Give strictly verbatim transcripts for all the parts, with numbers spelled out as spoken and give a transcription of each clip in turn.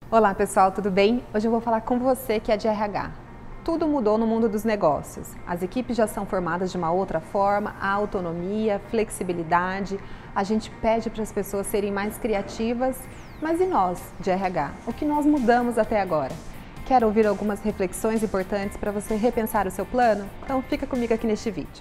Olá pessoal, tudo bem? Hoje eu vou falar com você que é de R H. Tudo mudou no mundo dos negócios. As equipes já são formadas de uma outra forma, a autonomia, flexibilidade. A gente pede para as pessoas serem mais criativas, mas e nós, de R H? O que nós mudamos até agora? Quer ouvir algumas reflexões importantes para você repensar o seu plano? Então fica comigo aqui neste vídeo.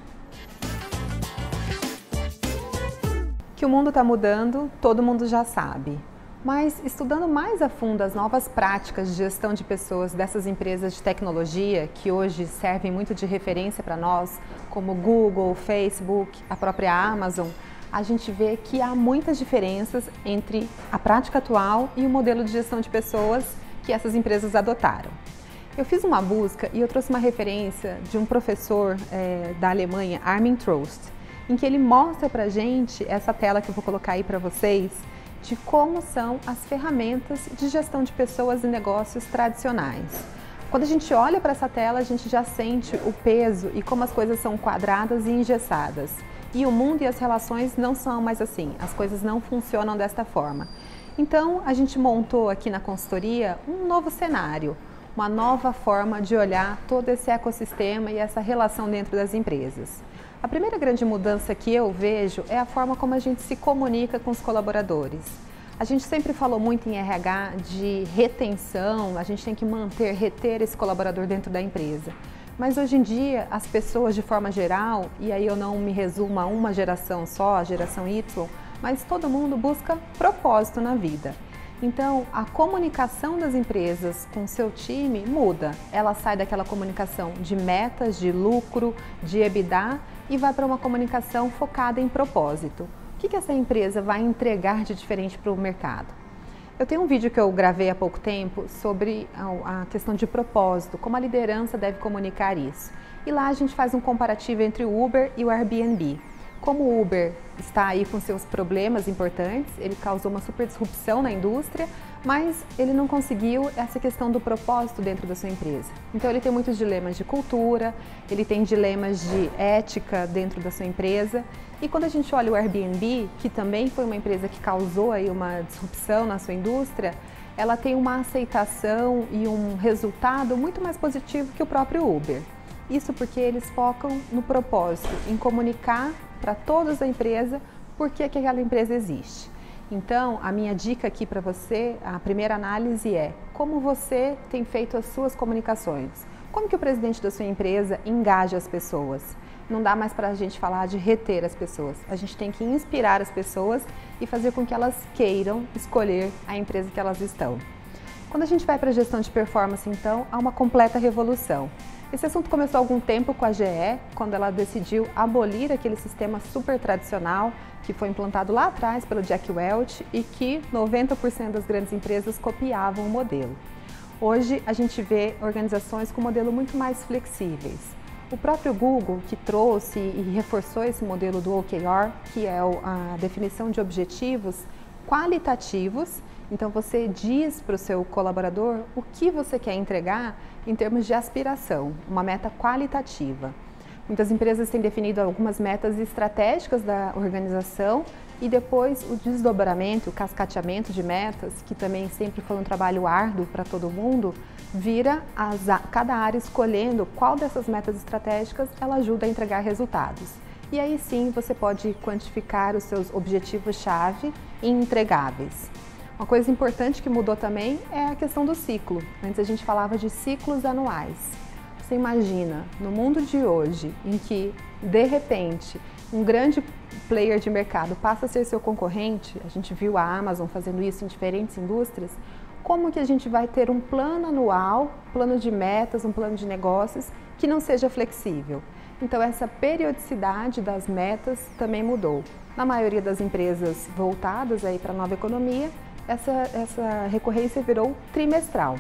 Que o mundo está mudando, todo mundo já sabe. Mas estudando mais a fundo as novas práticas de gestão de pessoas dessas empresas de tecnologia, que hoje servem muito de referência para nós, como Google, Facebook, a própria Amazon, a gente vê que há muitas diferenças entre a prática atual e o modelo de gestão de pessoas que essas empresas adotaram. Eu fiz uma busca e eu trouxe uma referência de um professor é, da Alemanha, Armin Trost, em que ele mostra para a gente, essa tela que eu vou colocar aí para vocês, de como são as ferramentas de gestão de pessoas e negócios tradicionais. Quando a gente olha para essa tela, a gente já sente o peso e como as coisas são quadradas e engessadas. E o mundo e as relações não são mais assim, as coisas não funcionam desta forma. Então, a gente montou aqui na consultoria um novo cenário, uma nova forma de olhar todo esse ecossistema e essa relação dentro das empresas. A primeira grande mudança que eu vejo é a forma como a gente se comunica com os colaboradores. A gente sempre falou muito em R H de retenção, a gente tem que manter, reter esse colaborador dentro da empresa. Mas hoje em dia, as pessoas de forma geral, e aí eu não me resumo a uma geração só, a geração Y, mas todo mundo busca propósito na vida. Então, a comunicação das empresas com seu time muda. Ela sai daquela comunicação de metas, de lucro, de EBITDA e vai para uma comunicação focada em propósito. O que que essa empresa vai entregar de diferente para o mercado? Eu tenho um vídeo que eu gravei há pouco tempo sobre a questão de propósito, como a liderança deve comunicar isso. E lá a gente faz um comparativo entre o Uber e o Airbnb. Como o Uber está aí com seus problemas importantes, ele causou uma super disrupção na indústria, mas ele não conseguiu essa questão do propósito dentro da sua empresa. Então ele tem muitos dilemas de cultura, ele tem dilemas de ética dentro da sua empresa. E quando a gente olha o Airbnb, que também foi uma empresa que causou aí uma disrupção na sua indústria, ela tem uma aceitação e um resultado muito mais positivo que o próprio Uber. Isso porque eles focam no propósito, em comunicar para todos da empresa por que que aquela empresa existe. Então, a minha dica aqui para você, a primeira análise é como você tem feito as suas comunicações. Como que o presidente da sua empresa engaja as pessoas? Não dá mais para a gente falar de reter as pessoas. A gente tem que inspirar as pessoas e fazer com que elas queiram escolher a empresa que elas estão. Quando a gente vai para a gestão de performance, então, há uma completa revolução. Esse assunto começou há algum tempo com a G E, quando ela decidiu abolir aquele sistema super tradicional que foi implantado lá atrás pelo Jack Welch e que noventa por cento das grandes empresas copiavam o modelo. Hoje a gente vê organizações com um modelo muito mais flexíveis. O próprio Google, que trouxe e reforçou esse modelo do O K R, que é a definição de objetivos qualitativos. Então você diz para o seu colaborador o que você quer entregar em termos de aspiração, uma meta qualitativa. Muitas empresas têm definido algumas metas estratégicas da organização e depois o desdobramento, o cascateamento de metas, que também sempre foi um trabalho árduo para todo mundo, vira as, cada área escolhendo qual dessas metas estratégicas ela ajuda a entregar resultados. E aí sim você pode quantificar os seus objetivos-chave e entregáveis. Uma coisa importante que mudou também é a questão do ciclo. Antes a gente falava de ciclos anuais. Você imagina, no mundo de hoje, em que, de repente, um grande player de mercado passa a ser seu concorrente, a gente viu a Amazon fazendo isso em diferentes indústrias, como que a gente vai ter um plano anual, plano de metas, um plano de negócios, que não seja flexível? Então, essa periodicidade das metas também mudou. Na maioria das empresas voltadas aí para a nova economia, essa, essa recorrência virou trimestral.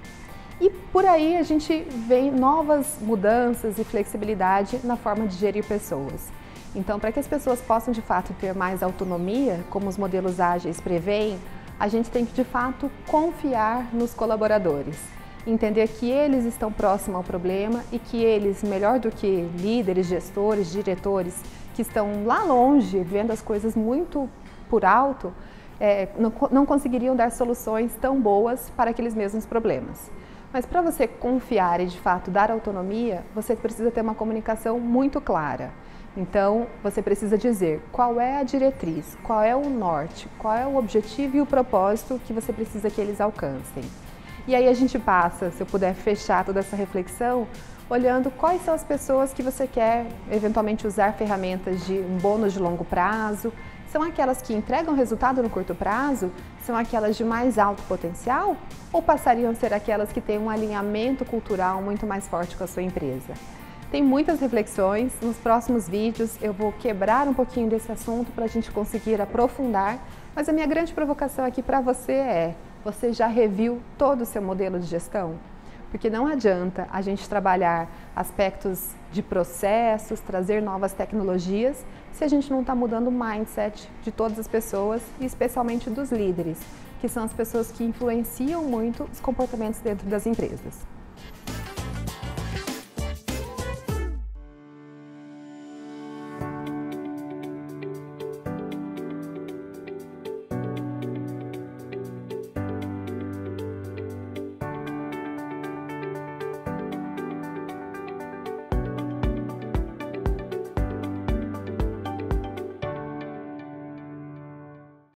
E por aí a gente vê novas mudanças e flexibilidade na forma de gerir pessoas. Então, para que as pessoas possam de fato ter mais autonomia, como os modelos ágeis prevêem, a gente tem que de fato confiar nos colaboradores. Entender que eles estão próximos ao problema e que eles, melhor do que líderes, gestores, diretores, que estão lá longe, vendo as coisas muito por alto, é, não, não conseguiriam dar soluções tão boas para aqueles mesmos problemas. Mas para você confiar e de fato dar autonomia, você precisa ter uma comunicação muito clara. Então, você precisa dizer qual é a diretriz, qual é o norte, qual é o objetivo e o propósito que você precisa que eles alcancem. E aí a gente passa, se eu puder fechar toda essa reflexão, olhando quais são as pessoas que você quer eventualmente usar ferramentas de um bônus de longo prazo. São aquelas que entregam resultado no curto prazo? São aquelas de mais alto potencial? Ou passariam a ser aquelas que têm um alinhamento cultural muito mais forte com a sua empresa? Tem muitas reflexões, nos próximos vídeos eu vou quebrar um pouquinho desse assunto para a gente conseguir aprofundar, mas a minha grande provocação aqui para você é: você já reviu todo o seu modelo de gestão? Porque não adianta a gente trabalhar aspectos de processos, trazer novas tecnologias, se a gente não está mudando o mindset de todas as pessoas e especialmente dos líderes, que são as pessoas que influenciam muito os comportamentos dentro das empresas.